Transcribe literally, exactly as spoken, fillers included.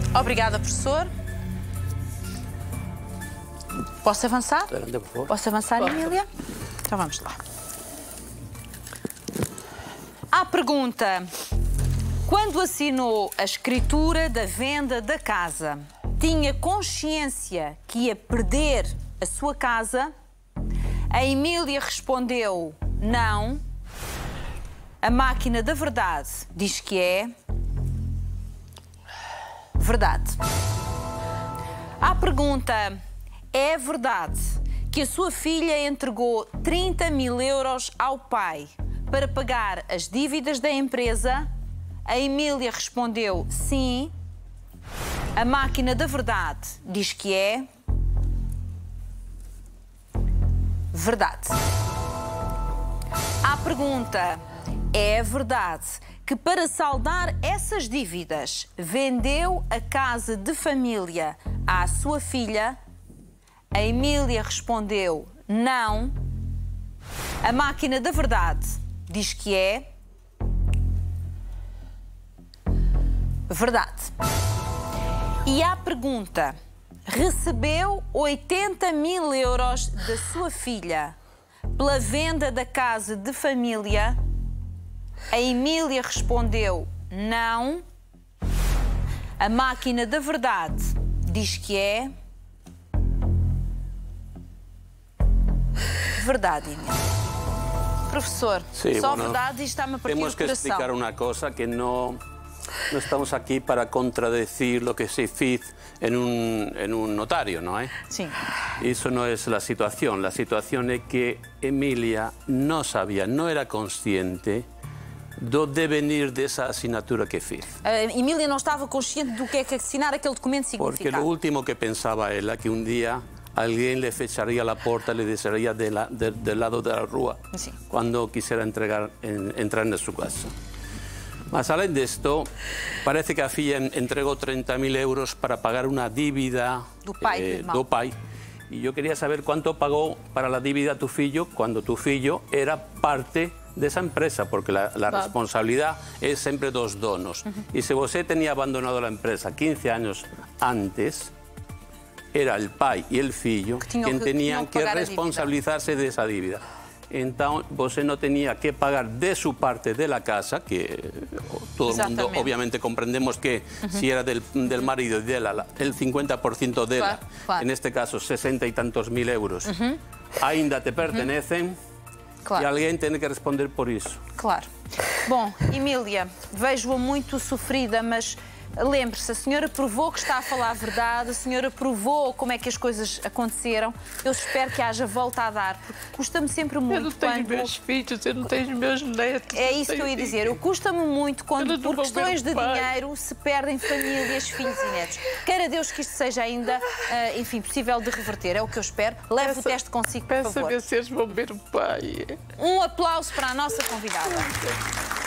Obrigada, professor. Posso avançar? Adelante, por favor. Posso avançar, Pode. Emília? Então vamos lá. À pergunta: quando assinou a escritura da venda da casa, tinha consciência que ia perder a sua casa? A Emília respondeu não. A máquina da verdade diz que é verdade. À pergunta: é verdade que a sua filha entregou trinta mil euros ao pai para pagar as dívidas da empresa? A Emília respondeu sim. A máquina da verdade diz que é verdade. À pergunta: é verdade que para saldar essas dívidas vendeu a casa de família à sua filha? A Emília respondeu não. A máquina da verdade diz que é verdade. E à pergunta: recebeu oitenta mil euros da sua filha pela venda da casa de família? A Emília respondeu não. A máquina da verdade diz que é verdade, Emília. Professor, sí, só bueno, verdade, isto está-me a partir Temos do que coração. explicar una cosa, que no, no estamos aquí para contradecir lo que se hizo en un, en un notario, ¿no? ¿Eh? Sim. Eso no es la situación. La situación es que Emilia no sabía, no era consciente do devenir dessa assinatura que fiz. A Emília não estava consciente do que é que assinar aquele documento Porque significava. lo último que pensaba ella que un día alguien le fecharía la puerta, le desearía de la, de, del lado de la rúa Sí. cuando quisiera entregar, en, entrar en su casa. Mas além disto, parece que a filla entregó treinta mil euros para pagar una dívida Do pai, eh, do irmão. do pai. Y yo quería saber cuánto pagó para la dívida tu filho cuando tu filho era parte de esa empresa, porque la, la Claro. responsabilidad es siempre dos donos. Uh-huh. Y si você tenía abandonado la empresa quince años antes, era el pai y el filho que quien que, tenían que, que responsabilizarse de esa dívida. Entonces, você no tenía que pagar de su parte de la casa, que todo el mundo obviamente comprendemos que uh-huh. si era del, del marido y de la, el cincuenta por ciento de claro, la, claro. en este caso sesenta y tantos mil euros, uh-huh. ainda te pertenecen, uh-huh. claro. E alguém tem que responder por isso. Claro. Bom, Emília, vejo-a muito sofrida, mas lembre-se, a senhora provou que está a falar a verdade, a senhora provou como é que as coisas aconteceram. Eu espero que haja volta a dar, porque custa-me sempre muito. Eu não tenho quando... meus filhos, eu não tenho meus netos. É isso que eu ia dizer. Eu custa-me muito quando, por questões de dinheiro, se perdem famílias, filhos e netos. Queira Deus que isto seja ainda, uh, enfim, possível de reverter. É o que eu espero. Leve peço, o teste consigo, por favor. Peço a ver se eles vão ver o pai. Um aplauso para a nossa convidada.